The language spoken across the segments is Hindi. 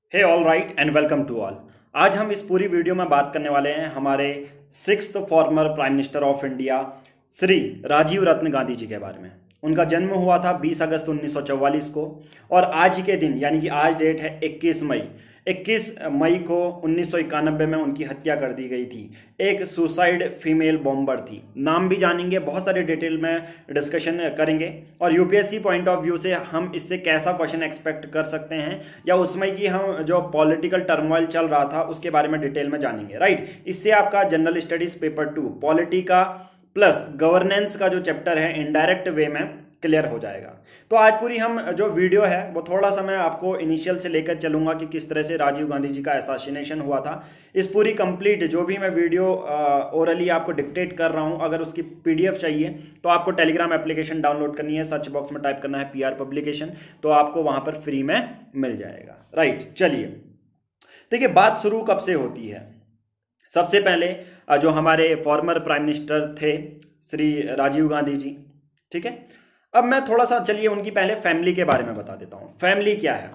Hey all right and welcome to all. आज हम इस पूरी वीडियो में बात करने वाले हैं हमारे sixth former prime minister of India Shri Rajiv Ratna Gandhi ji के बारे में। उनका जन्म हुआ था 20 अगस्त 1944 को और आज के दिन यानी कि आज डेट है 21 मई। 21 मई को 1991 में उनकी हत्या कर दी गई थी। एक सुसाइड फीमेल बॉम्बर थी। नाम भी जानेंगे, बहुत सारे डिटेल में डिस्कशन करेंगे और यूपीएससी पॉइंट ऑफ व्यू से हम इससे कैसा क्वेश्चन एक्सपेक्ट कर सकते हैं या उसमें कि हम जो पॉलिटिकल टर्मोइल चल रहा था उसके बारे में डिटेल में जानेंगे। राइट, इससे आपका जनरल स्टडीज पेपर 2 पॉलिटी का प्लस गवर्नेंस का जो चैप्टर है इनडायरेक्ट वे में क्लियर हो जाएगा। तो आज पूरी हम जो वीडियो है वो थोड़ा सा मैं आपको इनिशियल से लेकर चलूंगा कि किस तरह से राजीव गांधी जी का असैसिनेशन हुआ था। इस पूरी कंप्लीट जो भी मैं वीडियो ओरली आपको डिक्टेट कर रहा हूं, अगर उसकी पीडीएफ चाहिए तो आपको टेलीग्राम एप्लीकेशन डाउनलोड करनी है। सर्च बॉक्स में टाइप करना है पीआर पब्लिकेशन, तो आपको वहां पर फ्री में मिल जाएगा। राइट, चलिए देखिए बात शुरू कब से होती है। सबसे पहले जो हमारे फॉर्मर प्राइम मिनिस्टर थे श्री राजीव गांधी जी, ठीक है। अब मैं थोड़ा सा चलिए उनकी पहले फैमिली के बारे में बता देता हूं। फैमिली क्या है,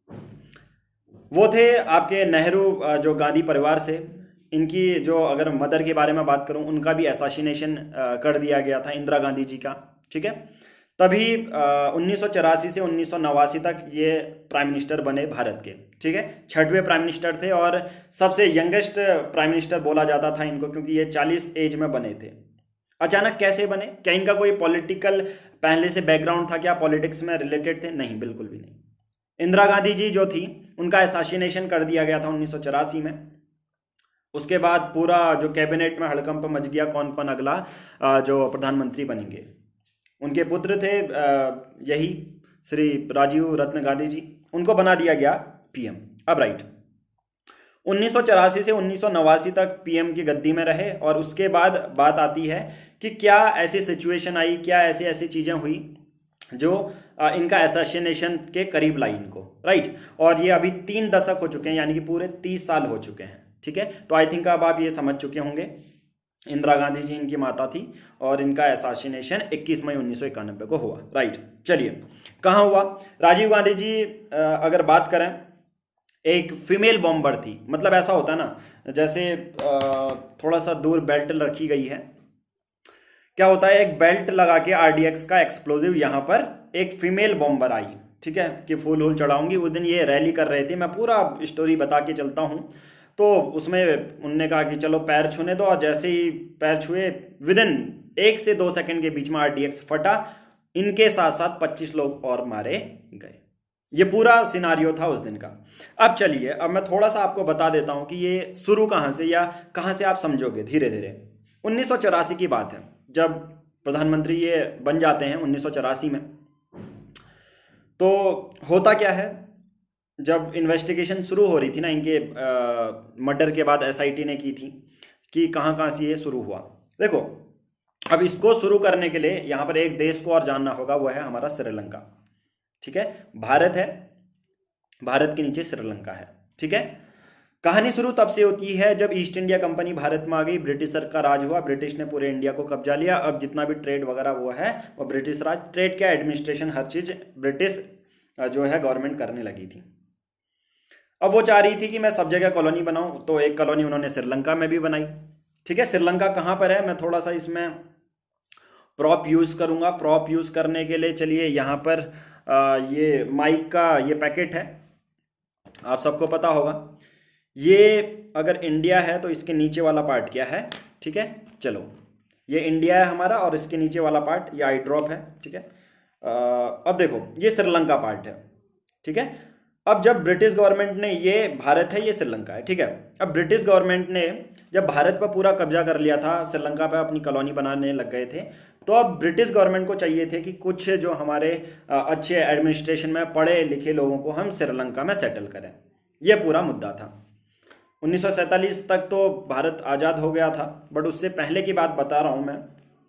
वो थे आपके नेहरू जो गांधी परिवार से। इनकी जो अगर मदर के बारे में बात करूं, उनका भी असैसिनेशन कर दिया गया था, इंदिरा गांधी जी का, ठीक है। तभी 1984 से 1989 तक ये प्राइम मिनिस्टर बने भारत के, ठीक है। 6वें प्राइम मिनिस्टर थे और सबसे यंगेस्ट प्राइम मिनिस्टर बोला जाता था इनको, क्योंकि ये 40 एज में बने थे। अचानक कैसे बने? क्या इनका कोई पॉलिटिकल पहले से बैकग्राउंड था? क्या पॉलिटिक्स में रिलेटेड थे? नहीं, बिल्कुल भी नहीं। इंदिरा गांधी जी जो थी उनका असैसिनेशन कर दिया गया था 1984 में। उसके बाद पूरा जो कैबिनेट में हड़कंप मच गया, कौन कौन अगला जो प्रधानमंत्री बनेंगे। उनके पुत्र थे यही श्री राजीव रत्न गांधी जी, उनको बना दिया गया पीएम। अब राइट, 1984 से 1989 तक पीएम की गद्दी में रहे और उसके बाद बात आती है कि क्या ऐसी सिचुएशन आई, क्या ऐसी ऐसी चीजें हुई जो इनका असैसिनेशन के करीब लाई इनको। राइट, और ये अभी 3 दशक हो चुके हैं, यानी कि पूरे 30 साल हो चुके हैं, ठीक है। तो आई थिंक अब आप ये समझ चुके होंगे। इंदिरा गांधी जी इनकी माता थी और इनका असैसिनेशन 21 मई 1991 को हुआ। राइट, चलिए कहाँ हुआ? राजीव गांधी जी अगर बात करें, एक फीमेल बॉम्बर थी। मतलब ऐसा होता है ना, जैसे थोड़ा सा दूर बेल्ट रखी गई है, क्या होता है एक बेल्ट लगा के आरडीएक्स का एक्सप्लोजिव, यहां पर एक फीमेल बॉम्बर आई, ठीक है, कि फूल वूल चढ़ाऊंगी। उस दिन ये रैली कर रहे थे, मैं पूरा स्टोरी बता के चलता हूं। तो उसमें उनने कहा कि चलो पैर छूने दो, और जैसे ही पैर छुए विदिन 1 से 2 सेकंड के बीच में आरडीएक्स फटा। इनके साथ साथ 25 लोग और मारे गए। ये पूरा सिनारियो था उस दिन का। अब चलिए, अब मैं थोड़ा सा आपको बता देता हूं कि ये शुरू कहां से या कहां से आप समझोगे धीरे धीरे। 1984 की बात है, जब प्रधानमंत्री ये बन जाते हैं 1984 में। तो होता क्या है, जब इन्वेस्टिगेशन शुरू हो रही थी ना इनके मर्डर के बाद, एसआईटी ने की थी कि कहां कहां से ये शुरू हुआ। देखो, अब इसको शुरू करने के लिए यहां पर एक देश को और जानना होगा, वो है हमारा श्रीलंका, ठीक है। भारत है, भारत के नीचे श्रीलंका है, ठीक है। कहानी शुरू तब से होती है जब ईस्ट इंडिया कंपनी भारत में आ गई, ब्रिटिशर का राज हुआ, ब्रिटिश ने पूरे इंडिया को कब्जा लिया। अब जितना भी ट्रेड वगैरह वो है वो ब्रिटिश राज, ट्रेड का एडमिनिस्ट्रेशन हर चीज ब्रिटिश जो है गवर्नमेंट करने लगी थी। अब वो चाह रही थी कि मैं सब जगह कॉलोनी बनाऊं, तो एक कॉलोनी उन्होंने श्रीलंका में भी बनाई, ठीक है। श्रीलंका कहां पर है, मैं थोड़ा सा इसमें प्रॉप यूज करूंगा। प्रॉप यूज करने के लिए चलिए यहां पर ये माइक का ये पैकेट है, आप सबको पता होगा। ये अगर इंडिया है तो इसके नीचे वाला पार्ट क्या है, ठीक है। चलो, ये इंडिया है हमारा और इसके नीचे वाला पार्ट ये आई ड्रॉप है, ठीक है। अब देखो, ये श्रीलंका पार्ट है, ठीक है। अब जब ब्रिटिश गवर्नमेंट ने, ये भारत है, ये श्रीलंका है, ठीक है। अब ब्रिटिश गवर्नमेंट ने जब भारत पर पूरा कब्जा कर लिया था, श्रीलंका पे अपनी कॉलोनी बनाने लग गए थे, तो अब ब्रिटिश गवर्नमेंट को चाहिए थे कि कुछ जो हमारे अच्छे एडमिनिस्ट्रेशन में पढ़े लिखे लोगों को हम श्रीलंका में सेटल करें। यह पूरा मुद्दा था। 1947 तक तो भारत आजाद हो गया था, बट उससे पहले की बात बता रहा हूं मैं,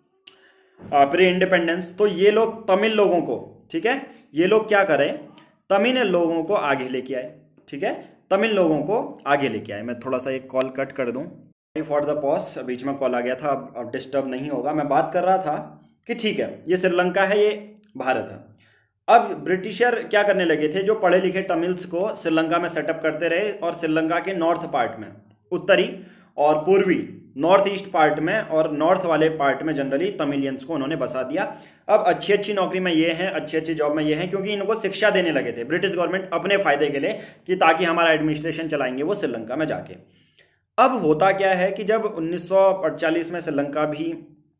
प्री इंडिपेंडेंस। तो ये लोग तमिल लोगों को, ठीक है, ये लोग क्या करें, तमिल लोगों को आगे लेके आए, ठीक है, तमिल लोगों को आगे लेके आए। मैं थोड़ा सा एक कॉल कट कर दूं, फॉर द पॉज, बीच में कॉल आ गया था, अब डिस्टर्ब नहीं होगा। मैं बात कर रहा था कि ठीक है, ये श्रीलंका है, ये भारत है। अब ब्रिटिशर क्या करने लगे थे, जो पढ़े लिखे तमिल्स को श्रीलंका में सेटअप करते रहे और श्रीलंका के नॉर्थ पार्ट में, उत्तरी और पूर्वी नॉर्थ ईस्ट पार्ट में और नॉर्थ वाले पार्ट में जनरली तमिलियंस को उन्होंने बसा दिया। अब अच्छी अच्छी नौकरी में ये हैं, अच्छी अच्छी जॉब में ये हैं, क्योंकि इनको शिक्षा देने लगे थे ब्रिटिश गवर्नमेंट अपने फायदे के लिए, कि ताकि हमारा एडमिनिस्ट्रेशन चलाएंगे वो श्रीलंका में जाके। अब होता क्या है कि जब 1948 में श्रीलंका भी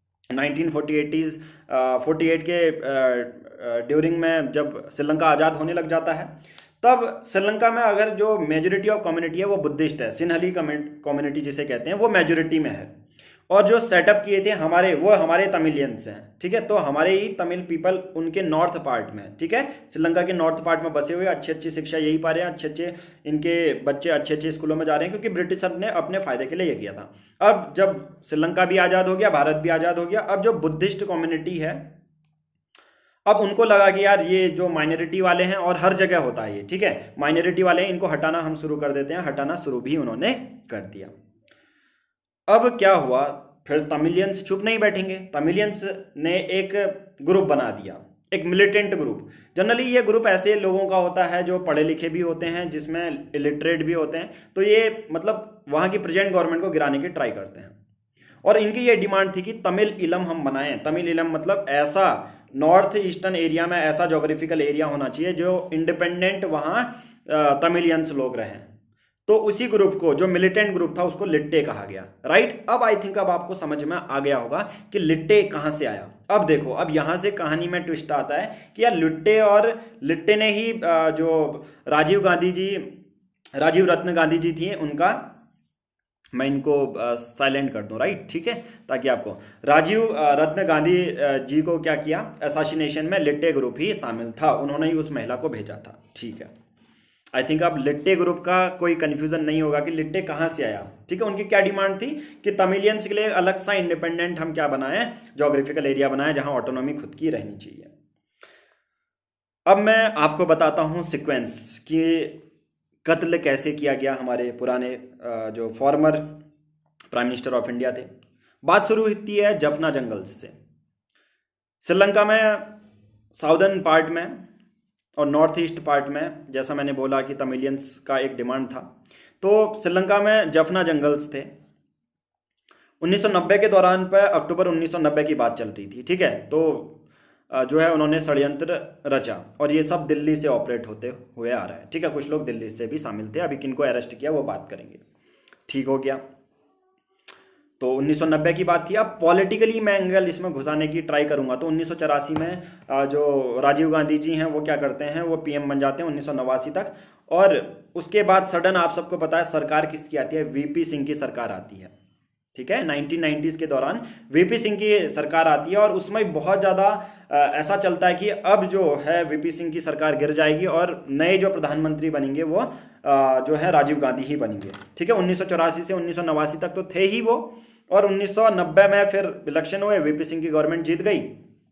1948 के ड्यूरिंग में जब श्रीलंका आज़ाद होने लग जाता है, तब श्रीलंका में अगर जो मेजोरिटी ऑफ कम्युनिटी है वो बुद्धिस्ट है, सिन्हली कम्युनिटी जिसे कहते हैं, वो मेजोरिटी में है। और जो सेटअप किए थे हमारे तमिलियंस हैं, ठीक है। तो हमारे ही तमिल पीपल उनके नॉर्थ पार्ट में, ठीक है, श्रीलंका के नॉर्थ पार्ट में बसे हुए, अच्छी अच्छी शिक्षा यही पा रहे हैं, अच्छे अच्छे इनके बच्चे अच्छे अच्छे स्कूलों में जा रहे हैं, क्योंकि ब्रिटिशर ने अपने फायदे के लिए ये किया था। अब जब श्रीलंका भी आज़ाद हो गया, भारत भी आज़ाद हो गया, अब जो बुद्धिस्ट कम्युनिटी है, अब उनको लगा कि यार ये जो माइनॉरिटी वाले हैं, और हर जगह होता है ये, ठीक है, माइनॉरिटी वाले हैं, इनको हटाना हम शुरू कर देते हैं, हटाना शुरू भी उन्होंने कर दिया। अब क्या हुआ, फिर तमिलियंस चुप नहीं बैठेंगे, तमिलियंस ने एक ग्रुप बना दिया, एक मिलिटेंट ग्रुप। जनरली ये ग्रुप ऐसे लोगों का होता है जो पढ़े लिखे भी होते हैं, जिसमें इलिटरेट भी होते हैं, तो ये मतलब वहाँ की प्रेजेंट गवर्नमेंट को गिराने की ट्राई करते हैं। और इनकी ये डिमांड थी कि तमिल इलम हम बनाएं। तमिल इलम मतलब ऐसा नॉर्थ ईस्टर्न एरिया में ऐसा जोग्राफिकल एरिया होना चाहिए जो इंडिपेंडेंट वहाँ तमिलियंस लोग रहें। तो उसी ग्रुप को, जो मिलिटेंट ग्रुप था, उसको लिट्टे कहा गया, राइट। अब आई थिंक अब आपको समझ में आ गया होगा कि लिट्टे कहाँ से आया। अब देखो, अब यहां से कहानी में ट्विस्ट आता है कि यार लिट्टे ने ही जो राजीव रत्न गांधी जी थी उनका, मैं इनको साइलेंट कर दूं, राइट, ठीक है, ताकि आपको, राजीव रत्न गांधी जी को क्या किया, असैसिनेशन में लिट्टे ग्रुप ही शामिल था, उन्होंने ही उस महिला को भेजा था, ठीक है। आई थिंक अब लिट्टे ग्रुप का कोई कंफ्यूजन नहीं होगा कि लिट्टे कहाँ से आया, ठीक है। उनकी क्या डिमांड थी कि तमिलियंस के लिए अलग सा इंडिपेंडेंट हम क्या बनाएं, जोग्राफिकल एरिया बनाएं जहां ऑटोनॉमी खुद की रहनी चाहिए। अब मैं आपको बताता हूं सीक्वेंस कि कत्ल कैसे किया गया हमारे पुराने जो former prime minister of India थे। बात शुरू होती है जफना जंगल्स से। श्रीलंका में साउदर्न पार्ट में और नॉर्थ ईस्ट पार्ट में, जैसा मैंने बोला कि तमिलियंस का एक डिमांड था, तो श्रीलंका में जफना जंगल्स थे। 1990 के दौरान पर, अक्टूबर 1990 की बात चल रही थी, ठीक है। तो जो है उन्होंने षड्यंत्र रचा और ये सब दिल्ली से ऑपरेट होते हुए आ रहा है, ठीक है। कुछ लोग दिल्ली से भी शामिल थे, अभी किनको अरेस्ट किया वो बात करेंगे, ठीक हो गया। तो 1990 की बात थी। अब पॉलिटिकली मैं एंगल इसमें घुसाने की ट्राई करूंगा। तो 1984 में जो राजीव गांधी जी हैं वो क्या करते हैं, वो पीएम बन जाते हैं 1989 तक। और उसके बाद सडन आप सबको पता है सरकार किसकी आती है, वीपी सिंह की सरकार आती है, ठीक है। 1990s के दौरान वीपी सिंह की सरकार आती है और उसमें बहुत ज़्यादा ऐसा चलता है कि अब जो है वीपी सिंह की सरकार गिर जाएगी और नए जो प्रधानमंत्री बनेंगे वो जो है राजीव गांधी ही बनेंगे, ठीक है। 1984 से 1989 तक तो थे ही वो, और 1990 में फिर इलेक्शन हुए, वीपी सिंह की गवर्नमेंट जीत गई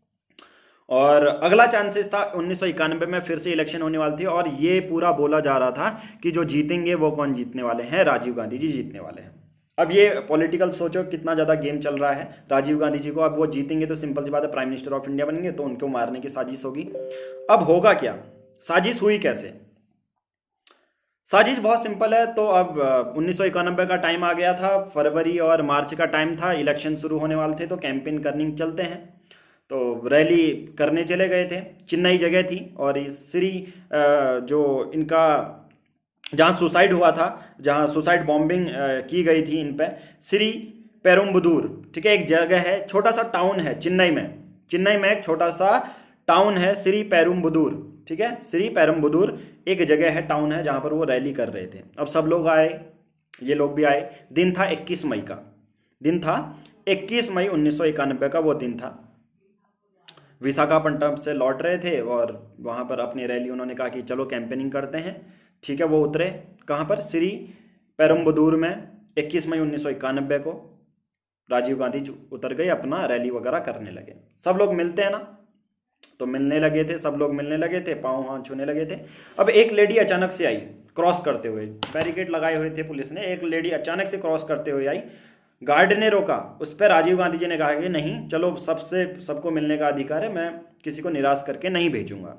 और अगला चांसेस था 1991 में फिर से इलेक्शन होने वाली थी। और ये पूरा बोला जा रहा था कि जो जीतेंगे वो कौन जीतने वाले हैं, राजीव गांधी जी जीतने वाले हैं। अब ये पॉलिटिकल सोचो कितना ज्यादा गेम चल रहा है राजीव गांधी जी को। अब वो जीतेंगे तो सिंपल सी बात है प्राइम मिनिस्टर ऑफ इंडिया बनेंगे, तो उनको मारने की साजिश होगी। अब होगा क्या, साजिश हुई कैसे? साजिश बहुत सिंपल है। तो अब 1991 का टाइम आ गया था, फरवरी और मार्च का टाइम था, इलेक्शन शुरू होने वाले थे, तो कैंपेन करने चलते हैं। तो रैली करने चले गए थे, चेन्नई जगह थी और श्री जो इनका जहाँ सुसाइड हुआ था, जहाँ सुसाइड बॉम्बिंग की गई थी इन पे, श्री पेरुम्बदूर, ठीक है, एक जगह है, छोटा सा टाउन है चेन्नई में एक छोटा सा टाउन है श्री पेरुम्बदूर, ठीक है। श्री पेरुम्बदूर एक जगह है, टाउन है, जहां पर वो रैली कर रहे थे। अब सब लोग आए, ये लोग भी आए। दिन था 21 मई का, दिन था 21 मई 1991 का वो दिन था। विशाखापट्टनम से लौट रहे थे और वहां पर अपनी रैली उन्होंने कहा कि चलो कैंपेनिंग करते हैं, ठीक है। वो उतरे कहां पर, श्री पेरुम्बदूर में 21 मई 1991 को राजीव गांधी उतर गए, अपना रैली वगैरह करने लगे। सब लोग मिलते हैं ना, तो मिलने लगे थे, सब लोग मिलने लगे थे, पाँव हाथ छूने लगे थे। अब एक लेडी अचानक से आई क्रॉस करते हुए, बैरिकेड लगाए हुए थे पुलिस ने, एक लेडी अचानक से क्रॉस करते हुए आई, गार्ड ने रोका। उस पर राजीव गांधी जी ने कहा कि नहीं, चलो सबको मिलने का अधिकार है, मैं किसी को निराश करके नहीं भेजूंगा,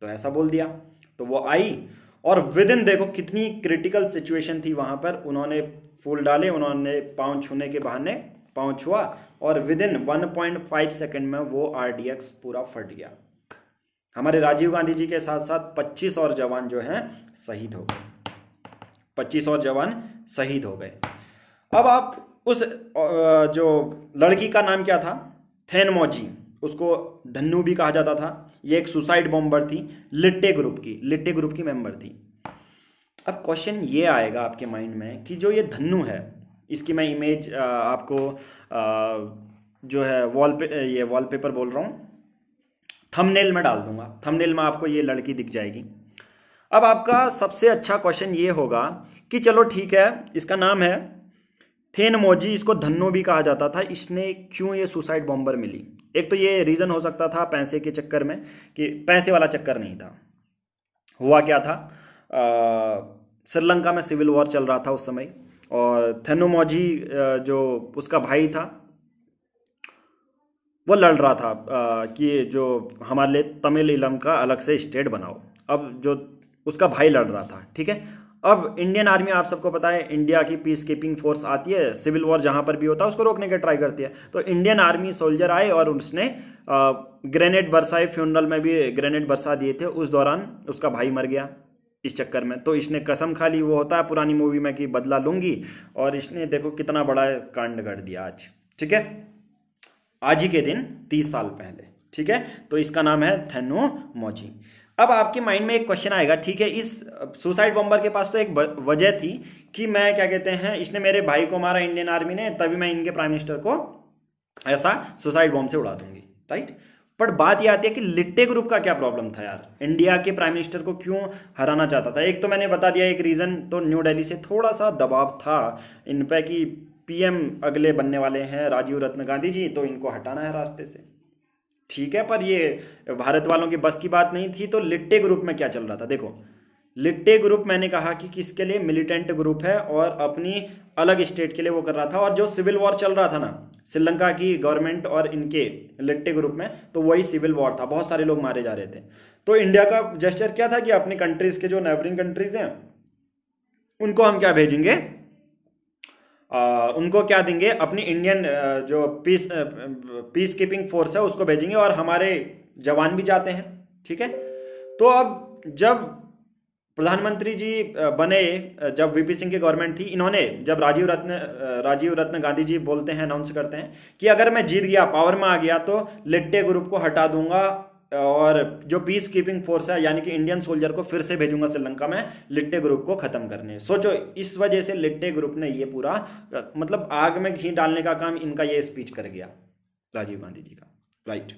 तो ऐसा बोल दिया, तो वो आई और विद इन, देखो कितनी क्रिटिकल सिचुएशन थी वहां पर, उन्होंने फूल डाले, उन्होंने पाँव छूने के बहाने पाँव छुआ और विद इन 1.5 सेकेंड में वो RDX पूरा फट गया। हमारे राजीव गांधी जी के साथ साथ 25 और जवान जो हैं शहीद हो गए, 25 और जवान शहीद हो गए। अब आप उस जो लड़की का नाम क्या था, थेन मोजी, उसको धन्नू भी कहा जाता था। ये एक सुसाइड बॉम्बर थी, लिट्टे ग्रुप की मेंबर थी। अब क्वेश्चन ये आएगा आपके माइंड में कि जो ये धन्नू है, इसकी मैं इमेज आपको जो है वॉलपेपर बोल रहा हूँ, थंबनेल में डाल दूंगा। थंबनेल में आपको ये लड़की दिख जाएगी। अब आपका सबसे अच्छा क्वेश्चन ये होगा कि चलो ठीक है, इसका नाम है थेन मोजी, इसको धन्नो भी कहा जाता था, इसने क्यों ये सुसाइड बॉम्बर मिली? एक तो ये रीजन हो सकता था पैसे के चक्कर में, कि पैसे वाला चक्कर नहीं था। हुआ क्या था, श्रीलंका में सिविल वॉर चल रहा था उस समय, और थेनो मोजी जो उसका भाई था वो लड़ रहा था कि जो हमारे लिए तमिल इलम का अलग से स्टेट बनाओ। अब जो उसका भाई लड़ रहा था, ठीक है। अब इंडियन आर्मी, आप सबको पता है, इंडिया की पीस कीपिंग फोर्स आती है, सिविल वॉर जहां पर भी होता है उसको रोकने का ट्राई करती है। तो इंडियन आर्मी सोल्जर आए और उसने ग्रेनेड बरसाए, फ्यूनरल में भी ग्रेनेड बरसा दिए थे। उस दौरान उसका भाई मर गया इस चक्कर में। तो इसने कसम खा ली, वो होता है पुरानी मूवी में, कि बदला लूंगी, और इसने देखो कितना बड़ा कांड कर दिया आज, ठीक है, आज ही के दिन 30 साल पहले, ठीक है। तो इसका नाम है थेनो मोजी। अब आपके माइंड में एक क्वेश्चन आएगा, ठीक है, इस सुसाइड बॉम्बर के पास तो एक वजह थी कि मैं क्या कहते हैं, इसने मेरे भाई को मारा इंडियन आर्मी ने, तभी मैं इनके प्राइम मिनिस्टर को ऐसा सुसाइड बॉम्ब से उड़ा दूंगी, राइट। पर बात यह आती है कि लिट्टे ग्रुप का क्या प्रॉब्लम था यार, इंडिया के प्राइम मिनिस्टर को क्यों हराना चाहता था? एक तो मैंने बता दिया एक रीजन, तो न्यू दिल्ली से थोड़ा सा दबाव था इन पे कि PM अगले बनने वाले हैं राजीव रत्न गांधी जी, तो इनको हटाना है रास्ते से, ठीक है। पर ये भारत वालों की बस की बात नहीं थी। तो लिट्टे ग्रुप में क्या चल रहा था, देखो, लिट्टे ग्रुप मैंने कहा कि किसके लिए, मिलिटेंट ग्रुप है और अपनी अलग स्टेट के लिए वो कर रहा था। और जो सिविल वॉर चल रहा था ना श्रीलंका की गवर्नमेंट और इनके लिट्टे ग्रुप में, तो वही सिविल वॉर था, बहुत सारे लोग मारे जा रहे थे। तो इंडिया का जेस्चर क्या था कि अपनी कंट्रीज के जो नेबरिंग कंट्रीज हैं उनको हम क्या भेजेंगे, उनको क्या देंगे, अपनी इंडियन जो पीस कीपिंग फोर्स है उसको भेजेंगे, और हमारे जवान भी जाते हैं, ठीक है। तो अब जब प्रधानमंत्री जी बने, जब VP सिंह की गवर्नमेंट थी, इन्होंने जब राजीव रत्न गांधी जी बोलते हैं, अनाउंस करते हैं कि अगर मैं जीत गया, पावर में आ गया, तो लिट्टे ग्रुप को हटा दूंगा और जो पीस कीपिंग फोर्स है यानी कि इंडियन सोल्जर को फिर से भेजूंगा श्रीलंका में लिट्टे ग्रुप को खत्म करने। सोचो, इस वजह से लिट्टे ग्रुप ने ये पूरा मतलब आग में घी डालने का काम इनका ये स्पीच कर गया राजीव गांधी जी का, राइट।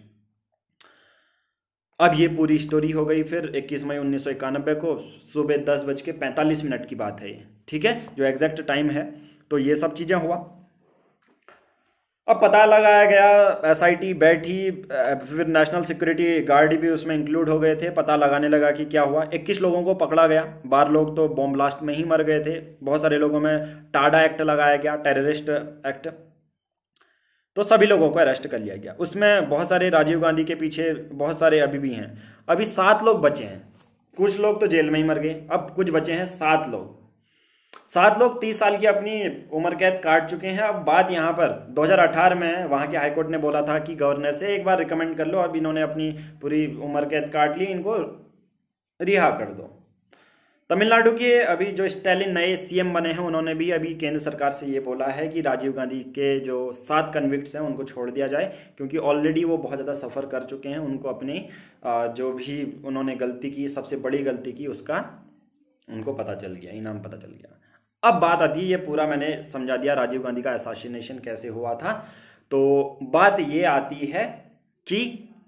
अब ये पूरी स्टोरी हो गई। फिर 21 मई 1991 को सुबह 10:45 की बात है ये, ठीक है, जो एग्जैक्ट टाइम है। तो ये सब चीजें हुआ। अब पता लगाया गया, SIT बैठी, फिर नेशनल सिक्योरिटी गार्ड भी उसमें इंक्लूड हो गए थे। पता लगाने लगा कि क्या हुआ। 21 लोगों को पकड़ा गया, 12 लोग तो बॉम्ब ब्लास्ट में ही मर गए थे। बहुत सारे लोगों में टाडा एक्ट लगाया गया, टेररिस्ट एक्ट, तो सभी लोगों को अरेस्ट कर लिया गया। उसमें बहुत सारे राजीव गांधी के पीछे बहुत सारे अभी भी हैं। अभी 7 लोग बचे हैं, कुछ लोग तो जेल में ही मर गए, अब कुछ बचे हैं 7 लोग। 7 लोग 30 साल की अपनी उम्र कैद काट चुके हैं। अब बात यहाँ पर 2018 में वहां के हाईकोर्ट ने बोला था कि गवर्नर से एक बार रिकमेंड कर लो, अब इन्होंने अपनी पूरी उम्र कैद काट ली, इनको रिहा कर दो। तमिलनाडु के अभी जो स्टालिन नए CM बने हैं, उन्होंने भी अभी केंद्र सरकार से ये बोला है कि राजीव गांधी के जो 7 कन्विक्ट्स हैं उनको छोड़ दिया जाए, क्योंकि ऑलरेडी वो बहुत ज़्यादा सफ़र कर चुके हैं। उनको अपनी जो भी उन्होंने गलती की, सबसे बड़ी गलती की, उसका उनको पता चल गया, इनाम पता चल गया। अब बात आती है, ये पूरा मैंने समझा दिया राजीव गांधी का असैसिनेशन कैसे हुआ था। तो बात ये आती है कि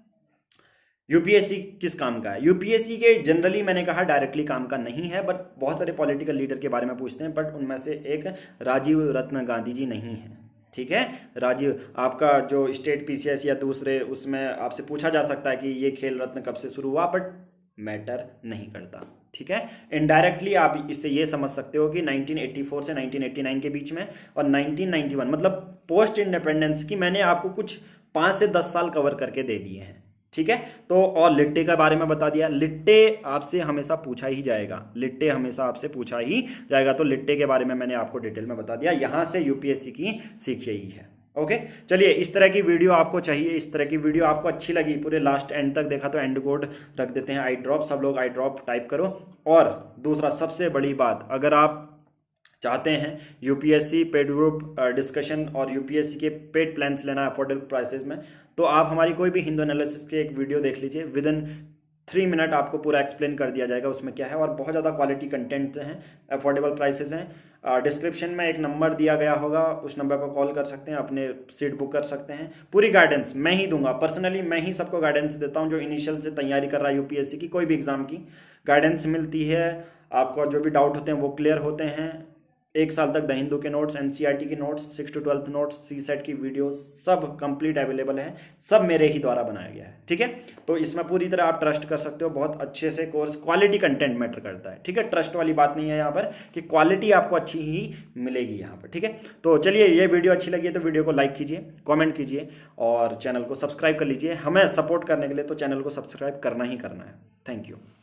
UPSC किस काम का है। UPSC के जनरली मैंने कहा डायरेक्टली काम का नहीं है, बट बहुत सारे पॉलिटिकल लीडर के बारे में पूछते हैं, बट उनमें से एक राजीव रत्न गांधी जी नहीं है, ठीक है। राजीव, आपका जो स्टेट PCS या दूसरे उसमें आपसे पूछा जा सकता है कि ये खेल रत्न कब से शुरू हुआ, बट मैटर नहीं करता, ठीक है। इनडायरेक्टली आप इससे ये समझ सकते हो कि 1984 से 1989 के बीच में और 1991 मतलब पोस्ट इंडिपेंडेंस की मैंने आपको कुछ 5 से 10 साल कवर करके दे दिए हैं, ठीक है। तो और लिट्टे के बारे में बता दिया, लिट्टे आपसे हमेशा पूछा ही जाएगा, लिट्टे हमेशा आपसे पूछा ही जाएगा, तो लिट्टे के बारे में मैंने आपको डिटेल में बता दिया। यहां से यूपीएससी की सीख यही है। ओके, चलिए इस तरह की वीडियो आपको चाहिए, इस तरह की वीडियो आपको अच्छी लगी, पूरे लास्ट एंड तक देखा तो एंड कोड रख देते हैं आई ड्रॉप, सब लोग आई ड्रॉप टाइप करो। और दूसरा सबसे बड़ी बात, अगर आप चाहते हैं यूपीएससी पेड ग्रुप डिस्कशन और यूपीएससी के पेड प्लान्स लेना अफोर्डेबल प्राइसेस में, तो आप हमारी कोई भी हिंदू एनालिसिस के एक वीडियो देख लीजिए, विद इन 3 मिनट आपको पूरा एक्सप्लेन कर दिया जाएगा उसमें क्या है, और बहुत ज़्यादा क्वालिटी कंटेंट हैं, अफोर्डेबल प्राइसेस हैं। डिस्क्रिप्शन में एक नंबर दिया गया होगा, उस नंबर पर कॉल कर सकते हैं, अपने सीट बुक कर सकते हैं। पूरी गाइडेंस मैं ही दूंगा, पर्सनली मैं ही सबको गाइडेंस देता हूं जो इनिशियल से तैयारी कर रहा है यूपीएससी की, कोई भी एग्जाम की गाइडेंस मिलती है। आपको जो भी डाउट होते हैं वो क्लियर होते हैं। 1 साल तक द हिंदू के नोट्स, एनसीईआरटी के notes, 6 to 12th notes, CSAT की वीडियो सब कंप्लीट अवेलेबल है, सब मेरे ही द्वारा बनाया गया है, ठीक है। तो इसमें पूरी तरह आप ट्रस्ट कर सकते हो, बहुत अच्छे से कोर्स, क्वालिटी कंटेंट मैटर करता है, ठीक है। ट्रस्ट वाली बात नहीं है यहाँ पर, कि क्वालिटी आपको अच्छी ही मिलेगी यहाँ पर, ठीक है। तो चलिए, ये वीडियो अच्छी लगी है तो वीडियो को लाइक कीजिए, कॉमेंट कीजिए और चैनल को सब्सक्राइब कर लीजिए। हमें सपोर्ट करने के लिए तो चैनल को सब्सक्राइब करना ही करना है। Thank you.